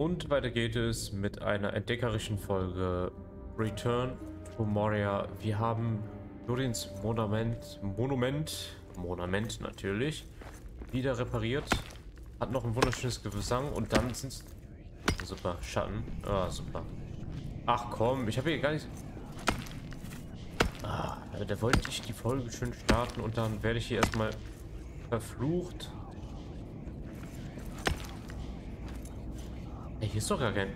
Und weiter geht es mit einer entdeckerischen Folge Return to Moria. Wir haben Durins Monument natürlich, wieder repariert. Hat noch ein wunderschönes Gesang und dann sind es... Super, Schatten. Ah, super. Ach komm, ich habe hier gar nicht... da wollte ich die Folge schön starten und dann werde ich hier erstmal verflucht. Ey, hier ist doch gar kein...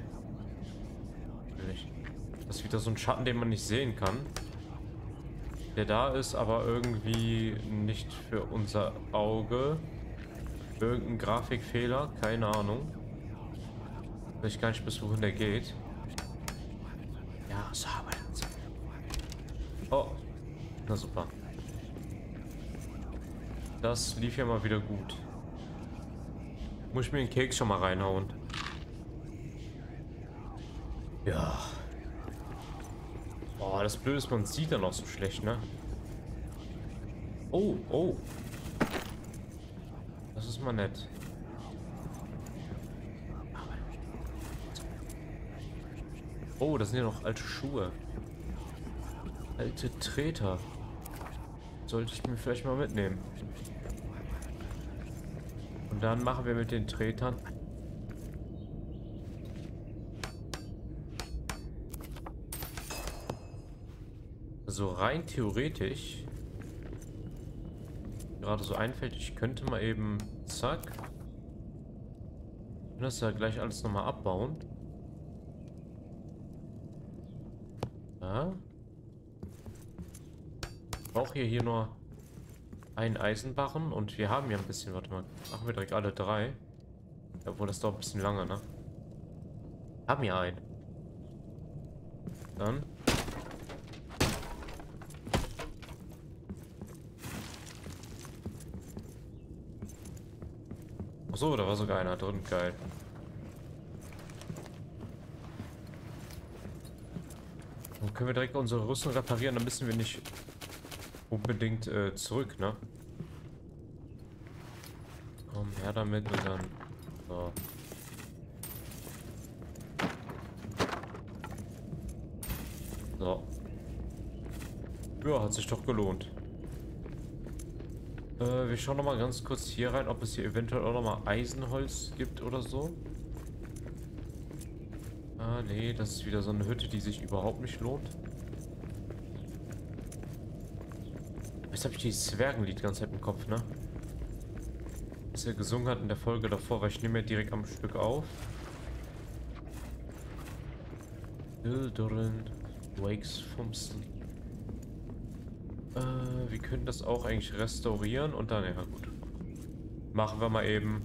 Das ist wieder so ein Schatten, den man nicht sehen kann. Der da ist, aber irgendwie nicht für unser Auge. Irgendein Grafikfehler, keine Ahnung. Weiß ich gar nicht, bis wohin der geht. Ja, so. Oh, na super. Das lief ja mal wieder gut. Muss ich mir den Keks schon mal reinhauen. Ja. Oh, das Blöde ist, man sieht dann auch so schlecht, ne? Oh, oh. Das ist mal nett. Oh, das sind ja noch alte Schuhe. Alte Treter. Sollte ich mir vielleicht mal mitnehmen. Und dann machen wir mit den Tretern... Also rein theoretisch, gerade so einfällt, ich könnte mal eben, zack, ich kann das ja gleich alles nochmal abbauen. Ja. Ich brauche hier nur einen Eisenbarren und wir haben ja ein bisschen, warte mal, machen wir direkt alle drei. Obwohl, das dauert ein bisschen lange, ne? Haben ja einen. Dann. Achso, da war sogar einer drin, geil. Dann können wir direkt unsere Rüstung reparieren, dann müssen wir nicht unbedingt zurück, ne? Komm her damit und dann... So. So. Ja, hat sich doch gelohnt. Wir schauen noch mal ganz kurz hier rein, ob es hier eventuell auch noch mal Eisenholz gibt oder so. Ah, nee, das ist wieder so eine Hütte, die sich überhaupt nicht lohnt. Jetzt habe ich dieses Zwergenlied die ganze Zeit im Kopf, ne? Was er gesungen hat in der Folge davor, weil ich nehme ja direkt am Stück auf. Children wakes from sleep. Wir können das auch eigentlich restaurieren und dann, ja gut. Machen wir mal eben.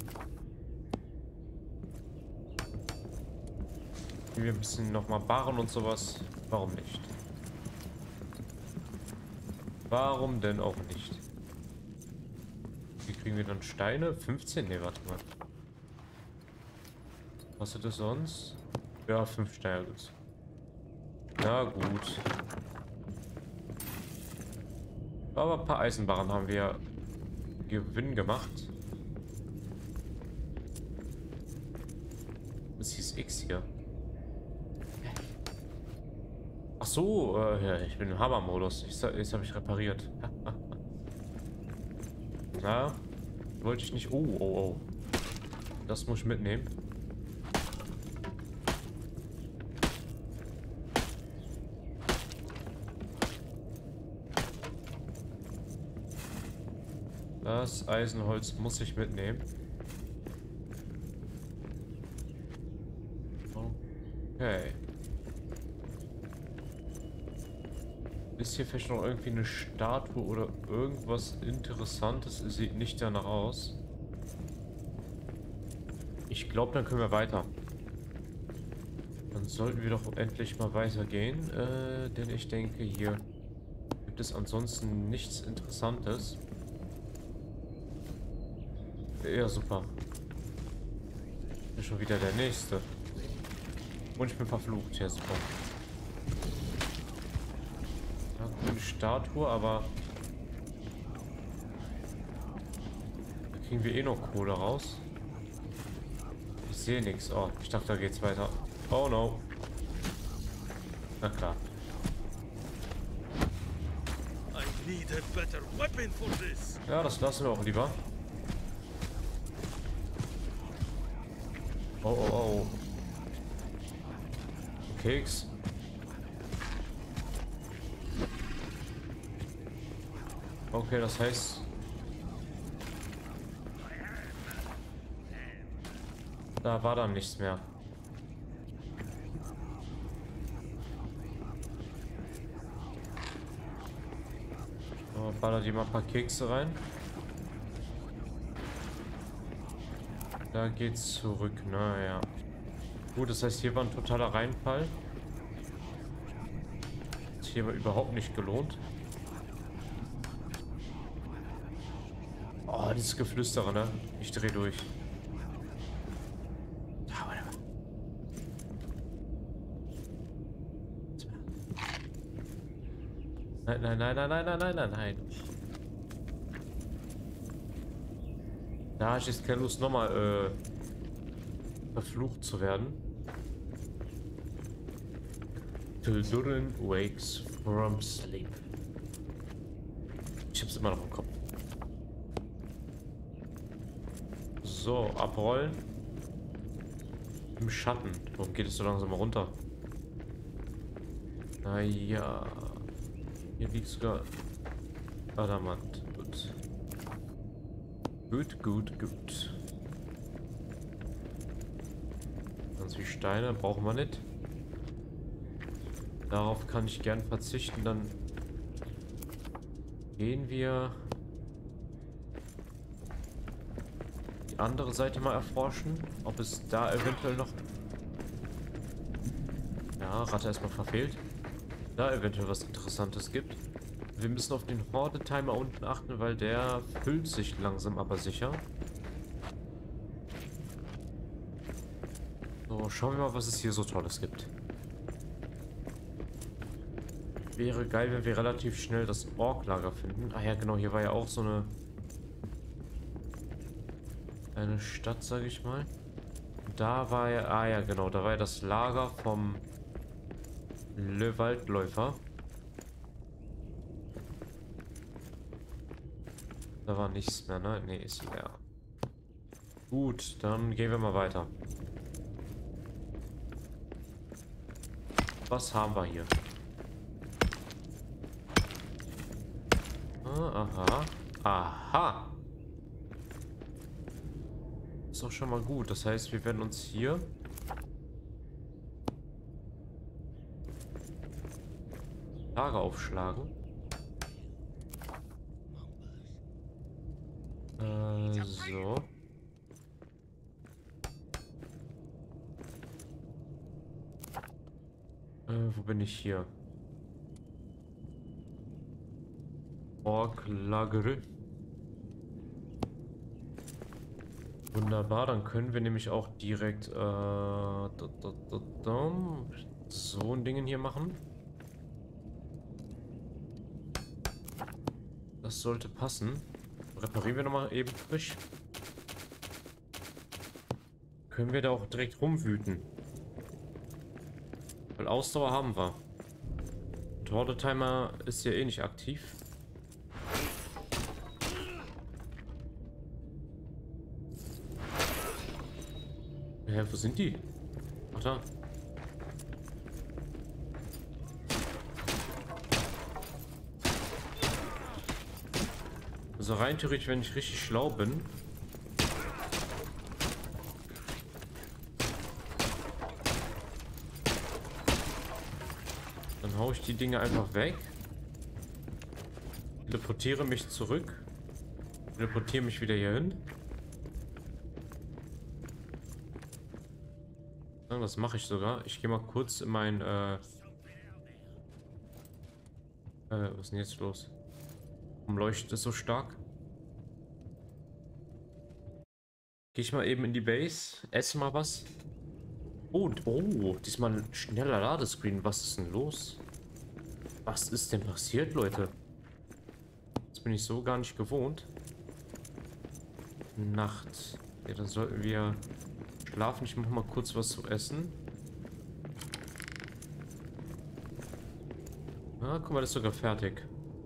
Nehmen wir ein bisschen nochmal Barren und sowas. Warum nicht? Warum denn auch nicht? Wie kriegen wir dann Steine? 15? Ne, warte mal. Was ist das sonst? Ja, 5 Steine. Na gut. Aber ein paar Eisenbarren haben wir Gewinn gemacht. Was hieß X hier? Ach so, ja, ich bin im Hammer-Modus. Jetzt habe ich repariert. Na, wollte ich nicht. Oh, oh, oh. Das muss ich mitnehmen. Das Eisenholz muss ich mitnehmen. Okay. Ist hier vielleicht noch irgendwie eine Statue oder irgendwas Interessantes? Es sieht nicht danach aus. Ich glaube, dann können wir weiter. Dann sollten wir doch endlich mal weitergehen. Denn ich denke, hier gibt es ansonsten nichts Interessantes. Ja, super. Ist schon wieder der nächste. Und ich bin verflucht. Ja, super. Ja, coole Statue, aber da kriegen wir eh noch Kohle raus. sehe nichts. Oh, ich dachte, da geht's weiter. Oh no. Na klar. I need a better weapon for this. Ja, das lassen wir auch lieber. Oh, oh, oh. Keks. Okay, das heißt... Da war dann nichts mehr. So, baller die mal ein paar Kekse rein. Da geht's zurück, naja. Gut, das heißt, hier war ein totaler Reinfall. Ist hier aber überhaupt nicht gelohnt. Oh, dieses Geflüstere, ne? Ich dreh durch. Nein, nein, nein, nein, nein, nein, nein, nein, nein. Da habe ich jetzt keine Lust, nochmal verflucht zu werden. Children wakes from sleep. Ich hab's immer noch im Kopf. So, abrollen. Im Schatten. Warum geht es so langsam mal runter? Naja. Hier liegt sogar Adamant. Gut. Gut, gut, gut. Ganz wie Steine brauchen wir nicht. Darauf kann ich gern verzichten. Dann gehen wir die andere Seite mal erforschen. Ob es da eventuell noch... Ja, Ratte erstmal verfehlt. Da eventuell was Interessantes gibt. Wir müssen auf den Horde-Timer unten achten, weil der füllt sich langsam aber sicher. So, schauen wir mal, was es hier so Tolles gibt. Wäre geil, wenn wir relativ schnell das Ork-Lager finden. Ah ja, genau, hier war ja auch so eine Stadt, sage ich mal. Da war ja, ah ja, genau, da war ja das Lager vom Waldläufer. Da war nichts mehr, ne? Ne, ist leer. Gut, dann gehen wir mal weiter. Was haben wir hier? Ah, aha. Aha! Ist doch schon mal gut. Das heißt, wir werden uns hier... Lager aufschlagen. So. Wo bin ich hier? Ork-Lager. Wunderbar, dann können wir nämlich auch direkt so ein Ding hier machen. Das sollte passen. Reparieren wir nochmal eben frisch. Können wir da auch direkt rumwüten. Weil Ausdauer haben wir. Und Horde-Timer ist ja eh nicht aktiv. Hä, wo sind die? Ach da. Also rein theoretisch, wenn ich richtig schlau bin, dann haue ich die Dinge einfach weg, teleportiere mich zurück, teleportiere mich wieder hier hin. Das mache ich sogar. Ich gehe mal kurz in mein was ist denn jetzt los? Warum leuchtet es so stark? Gehe ich mal eben in die Base, esse mal was. Oh, diesmal ein schneller Ladescreen. Was ist denn los? Was ist denn passiert, Leute? Das bin ich so gar nicht gewohnt. Nacht. Ja, dann sollten wir schlafen. Ich mache mal kurz was zu essen. Ah, guck mal, das ist sogar fertig.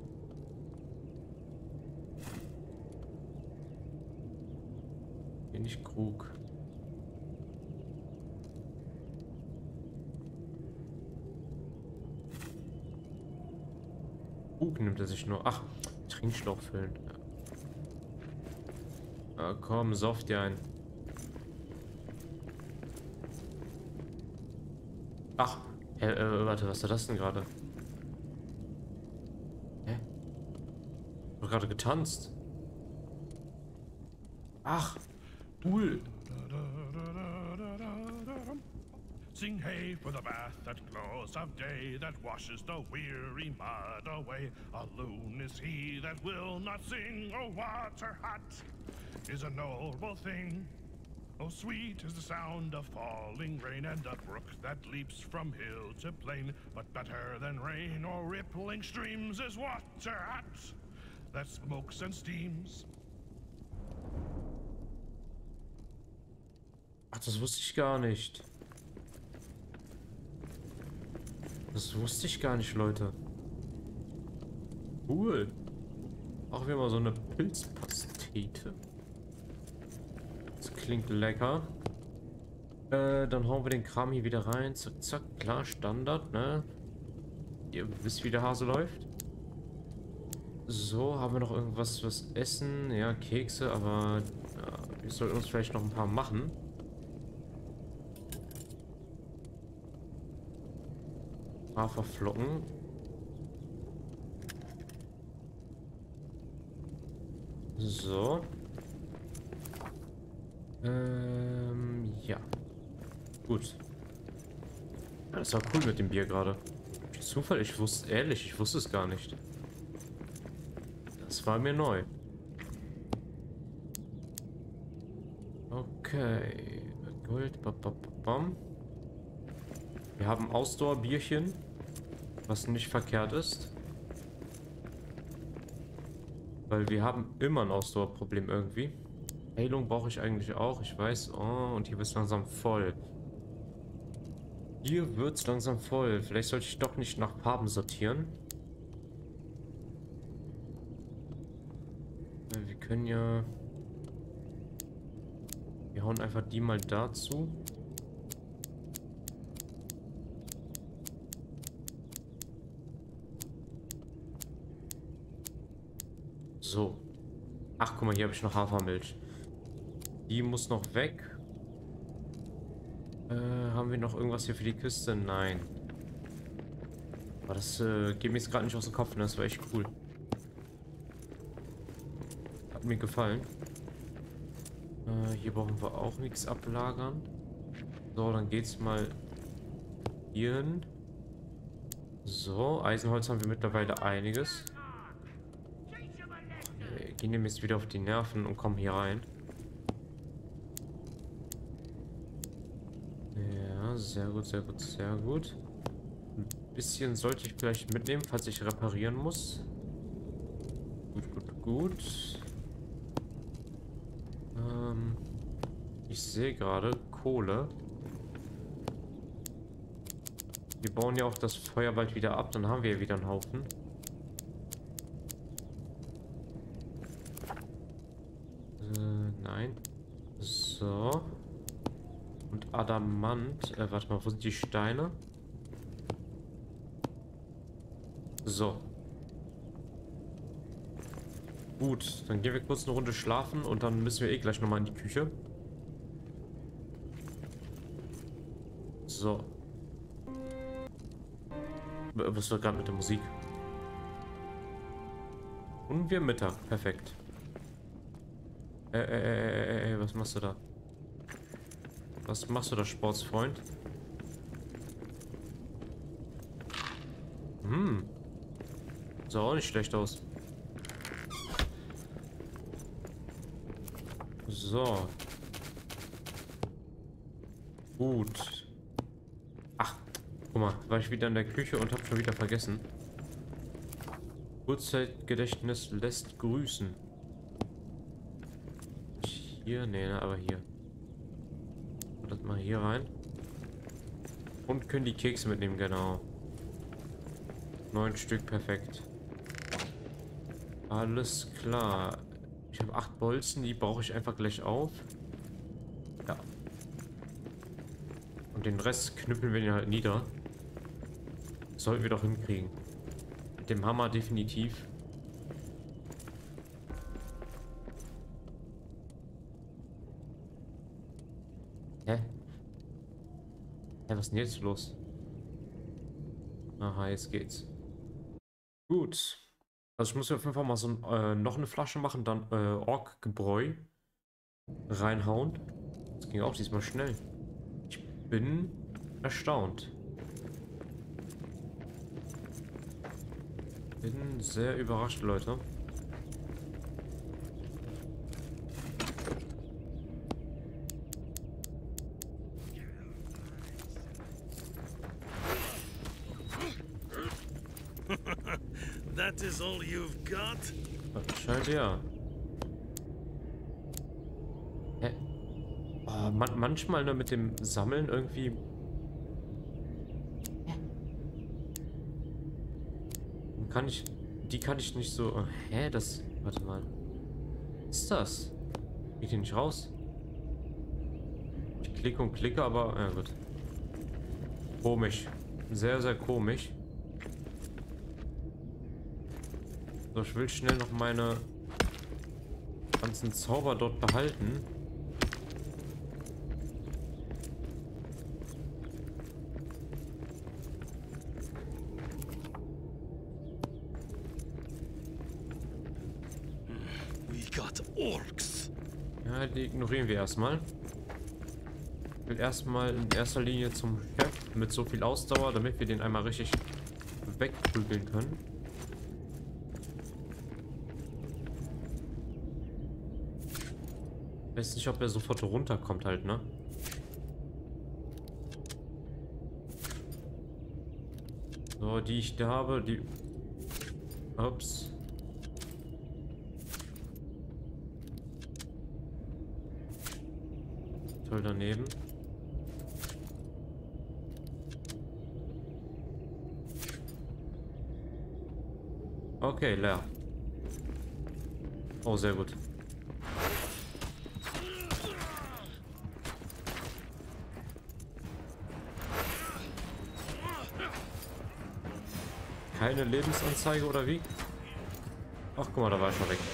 Hier nicht Krug. Krug nimmt er sich nur. Ach, Trinkschlauch füllen. Ja. Ah, komm, soft dir ein. Ach, warte, was ist das denn gerade? Hä? Ich hab gerade getanzt. Ach, cool. Sing hey for the bath that glows of day, that washes the weary mud away. A loon is he that will not sing. Oh, water hot is a noble thing. Oh, sweet is the sound of falling rain, and a brook that leaps from hill to plain. But better than rain or rippling streams is water hot that smokes and steams. Ach, das wusste ich gar nicht. Das wusste ich gar nicht, Leute. Cool. Auch wieder mal so eine Pilzpastete. Das klingt lecker. Dann hauen wir den Kram hier wieder rein. Zack, zack. Klar, Standard, ne? Ihr wisst, wie der Hase läuft. So, haben wir noch irgendwas, was essen? Ja, Kekse, aber ja, wir sollten uns vielleicht noch ein paar machen. Haferflocken. So. Ja. Gut. Das war cool mit dem Bier gerade. Zufall, ich wusste, ehrlich, ich wusste es gar nicht. Das war mir neu. Okay. Gold. Bam. Wir haben Ausdauerbierchen, was nicht verkehrt ist. Weil wir haben immer ein Ausdauerproblem irgendwie. Heilung brauche ich eigentlich auch, ich weiß. Oh, und hier wird es langsam voll. Hier wird es langsam voll. Vielleicht sollte ich doch nicht nach Farben sortieren. Wir können ja... Wir hauen einfach die mal dazu. So. Ach, guck mal, hier habe ich noch Hafermilch. Die muss noch weg. Haben wir noch irgendwas hier für die Kiste? Nein. Aber das geht mir jetzt gerade nicht aus dem Kopf, ne? Das war echt cool. Hat mir gefallen. Hier brauchen wir auch nichts ablagern. So, dann geht's mal hier hin. So, Eisenholz haben wir mittlerweile einiges. Wir gehen dem jetzt wieder auf die Nerven und kommen hier rein. Ja, sehr gut, sehr gut, sehr gut. Ein bisschen sollte ich vielleicht mitnehmen, falls ich reparieren muss. Gut. Ich sehe gerade Kohle. Wir bauen ja auch das Feuer bald wieder ab, dann haben wir ja wieder einen Haufen. Nein. So. Und Adamant. Warte mal, wo sind die Steine? So. Gut, dann gehen wir kurz eine Runde schlafen und dann müssen wir eh gleich nochmal in die Küche. So. Was war gerade mit der Musik? Und wir Mittag. Perfekt. Was machst du da? Was machst du da, Sportsfreund? Sah auch nicht schlecht aus. So. Gut. Ach, guck mal, war ich wieder in der Küche und hab schon wieder vergessen. Kurzzeitgedächtnis lässt grüßen. Hier? Nee, ne, aber hier. Mal hier rein. Und können die Kekse mitnehmen, genau. 9 Stück, perfekt. Alles klar. Ich habe 8 Bolzen, die brauche ich einfach gleich auf. Ja. Und den Rest knüppeln wir den halt nieder. Sollten wir doch hinkriegen. Mit dem Hammer definitiv. Hä? Hä, was ist denn jetzt los? Aha, jetzt geht's. Gut. Also ich muss mir auf jeden Fall mal so noch eine Flasche machen, dann Ork-Gebräu reinhauen. Das ging auch diesmal schnell. Ich bin erstaunt. Bin sehr überrascht, Leute. That is all you've got? Scheint ja. Hä? Oh, manchmal ne, mit dem Sammeln irgendwie. Kann ich. Die kann ich nicht so. Hä? Das. Warte mal. Was ist das? Geht hier nicht raus? Ich klicke und klicke, aber. Ja, gut. Komisch. Sehr, sehr komisch. So, ich will schnell noch meine ganzen Zauber dort behalten. We got orcs. Ja, die ignorieren wir erstmal. Ich will erstmal in erster Linie zum Chef mit so viel Ausdauer, damit wir den einmal richtig wegprügeln können. Ich weiß nicht, ob er sofort runterkommt halt, ne? So, die ich da habe, die... Ups. Toll daneben. Okay, leer. Oh, sehr gut. Keine Lebensanzeige oder wie? Ach, guck mal, da war er schon weg.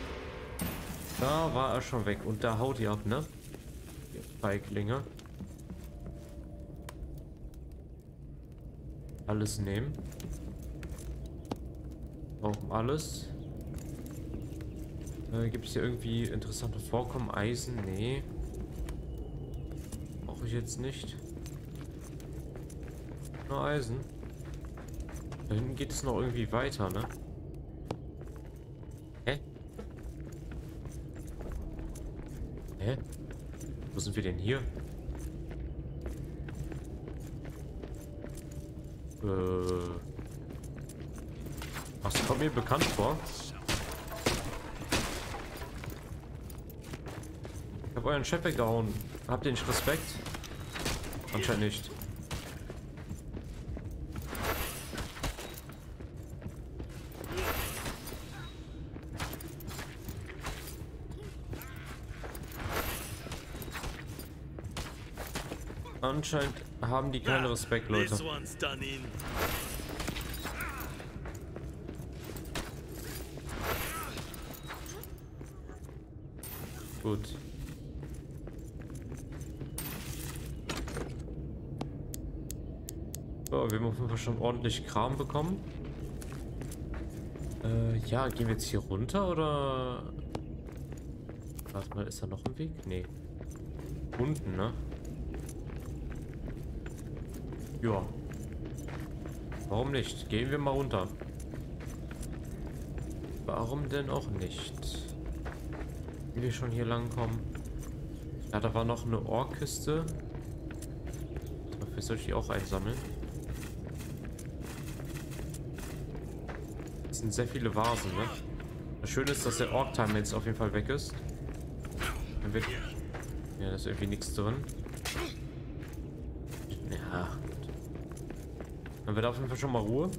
Da war er schon weg. Und da haut ihr ab, ne? Ihr Feiglinge. Alles nehmen. Brauchen alles. Gibt es hier irgendwie interessante Vorkommen? Eisen? Nee. Brauche ich jetzt nicht. Nur Eisen. Da hinten geht es noch irgendwie weiter, ne? Hä? Hä? Wo sind wir denn hier? Was kommt mir bekannt vor? Ich habe euren Chef weggehauen. Habt ihr nicht Respekt? Anscheinend nicht. Anscheinend haben die keinen Respekt, Leute. This one's done in. Gut. So, wir haben auf jeden Fall schon ordentlich Kram bekommen. Ja, gehen wir jetzt hier runter oder... Warte mal, ist da noch ein Weg? Nee. Unten, ne? Ja. Warum nicht? Gehen wir mal runter. Warum denn auch nicht? Wenn wir schon hier lang kommen. Ja, da war noch eine Orkkiste. Dafür soll ich die auch einsammeln. Das sind sehr viele Vasen, ne? Das Schöne ist, dass der Ork-Timer jetzt auf jeden Fall weg ist. Dann wird... Ja, da ist irgendwie nichts drin. Ja, gut. Dann wird auf jeden Fall schon mal Ruhe.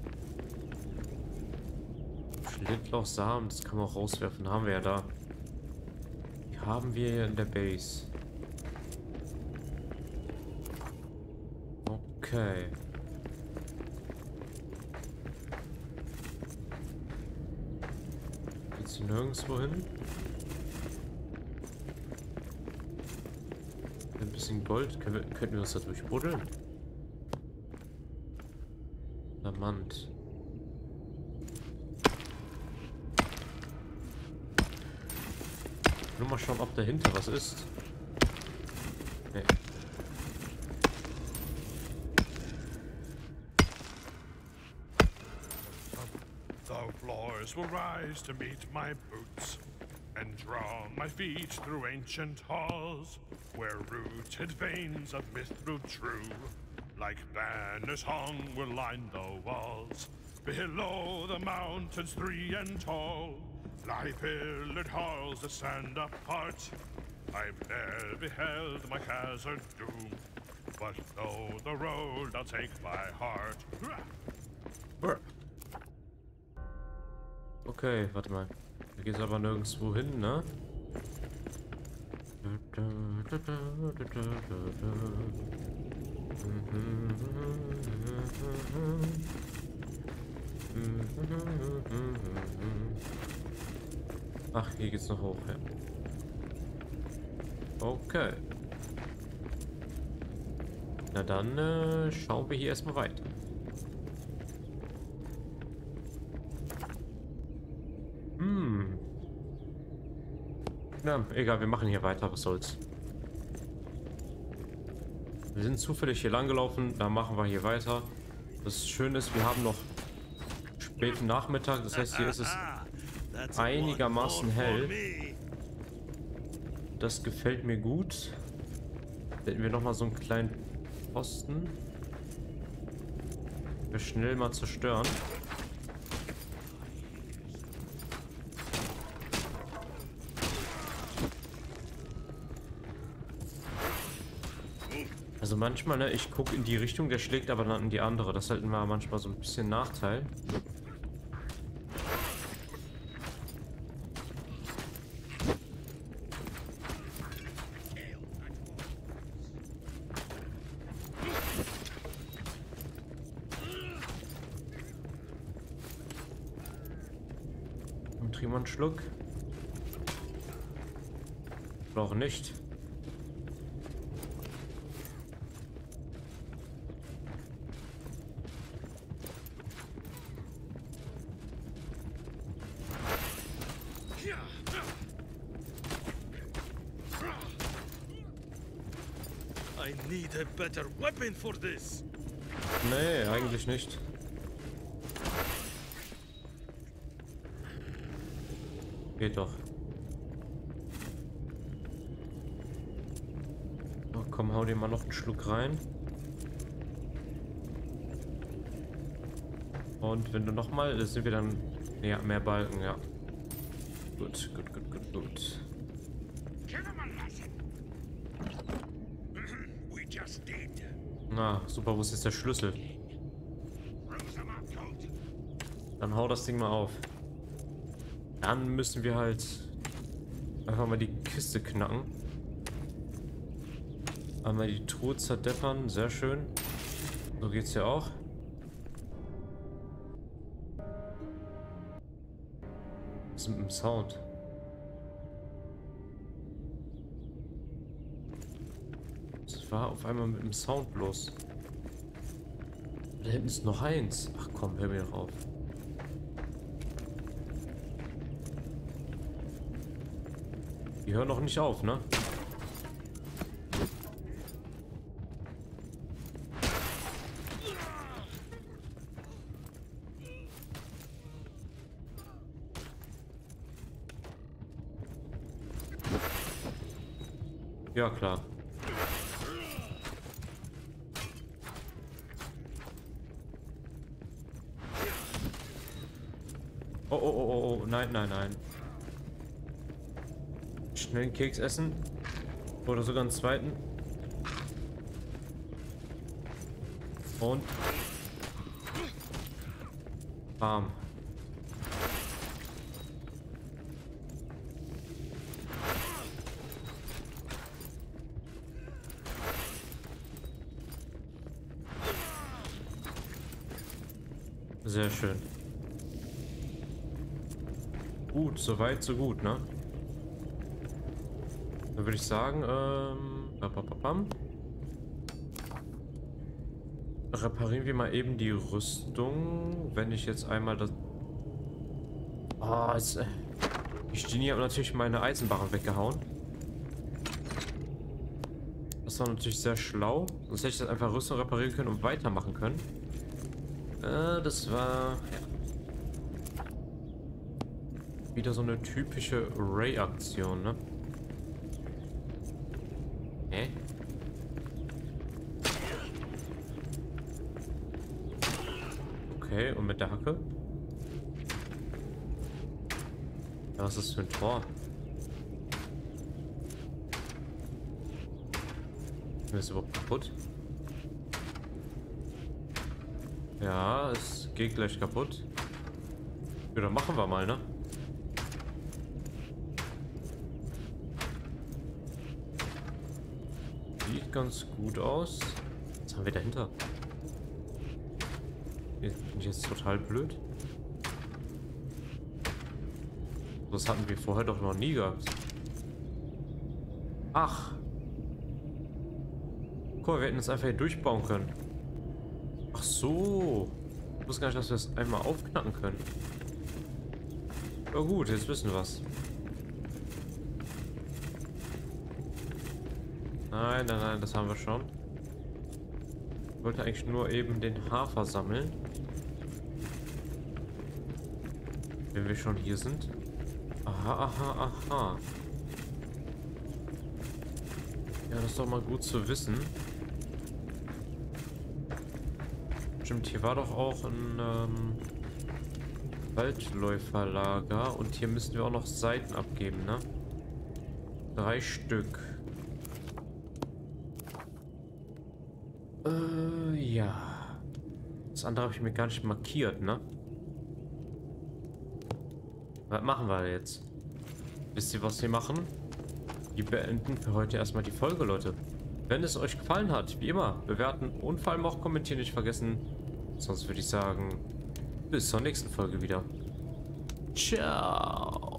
Schlittlauchsamen, das kann man auch rauswerfen. Haben wir ja da. Die haben wir ja in der Base. Okay. Geht's hier nirgendwo hin? Ein bisschen Gold. Könnten wir uns da durchbuddeln? Diamant. Nur mal schauen, ob dahinter was ist. Nee. The floors will rise to meet my boots and draw my feet through ancient halls where rooted veins of myth grew true. Like banners hung will line the walls. Below the mountains 3 and tall lie pillared halls that stand apart. I've ne'er beheld my hazard doom, but though the road I'll take by heart. Okay, warte mal. Da geht's aber nirgendwo hin, ne? Ach, hier geht's noch hoch, ja. Okay. Na dann schauen wir hier erstmal weiter. Na, egal, wir machen hier weiter, was soll's. Wir sind zufällig hier lang gelaufen, da machen wir hier weiter. Das Schöne ist, wir haben noch späten Nachmittag, das heißt, hier ist es einigermaßen hell. Das gefällt mir gut. Da hätten wir noch mal so einen kleinen Posten. Wir schnell mal zerstören. Also manchmal, ne, ich gucke in die Richtung, der schlägt aber dann in die andere. Das ist halt immer manchmal so ein bisschen Nachteil. Und trinken wir einen Schluck. Oder auch nicht. I need a better weapon for this. Nee, eigentlich nicht. Geht doch. Oh, komm, hau dir mal noch einen Schluck rein. Und wenn du noch mal, das sind wir dann, ja, mehr Balken, ja. Gut, gut, gut, gut, gut. Na, super, wo ist jetzt der Schlüssel? Dann hau das Ding mal auf. Dann müssen wir halt einfach mal die Kiste knacken. Einmal die Truhe zerdeppern, sehr schön. So geht's ja auch. Was ist mit dem Sound? Was war auf einmal mit dem Sound los? Da hinten ist noch eins. Ach komm, hör mir doch auf. Die hören noch nicht auf, ne? Ja, klar. Oh, oh, oh, oh, oh, nein, nein, nein. Schnell einen Keks essen. Oder sogar einen zweiten. Und bam. Sehr schön. Gut, soweit, so gut, ne? Dann würde ich sagen, reparieren wir mal eben die Rüstung. Wenn ich jetzt einmal das... Oh, ich Genie hat natürlich meine Eisenbarren weggehauen. Das war natürlich sehr schlau. Sonst hätte ich das einfach Rüstung reparieren können und weitermachen können. Das war... Ja. Wieder so eine typische Ray-Aktion, ne? Hä? Okay, und mit der Hacke? Ja, was ist das für ein Tor? Ist das überhaupt kaputt? Ja, es geht gleich kaputt. Ja, dann machen wir mal, ne? Sieht ganz gut aus. Was haben wir dahinter? Bin ich jetzt total blöd? Das hatten wir vorher doch noch nie gehabt. Ach. Guck mal, wir hätten es einfach hier durchbauen können. Ach so. Ich wusste gar nicht, dass wir es einmal aufknacken können. Ja gut, jetzt wissen wir was. Nein, nein, nein, das haben wir schon. Ich wollte eigentlich nur eben den Hafer sammeln. Wenn wir schon hier sind. Aha, aha, aha. Ja, das ist doch mal gut zu wissen. Stimmt, hier war doch auch ein Waldläuferlager. Und hier müssen wir auch noch Seiten abgeben, ne? 3 Stück. Ja. Das andere habe ich mir gar nicht markiert, ne? Was machen wir jetzt? Wisst ihr, was wir machen? Wir beenden für heute erstmal die Folge, Leute. Wenn es euch gefallen hat, wie immer, bewerten und vor allem auch kommentieren nicht vergessen. Sonst würde ich sagen, bis zur nächsten Folge wieder. Ciao.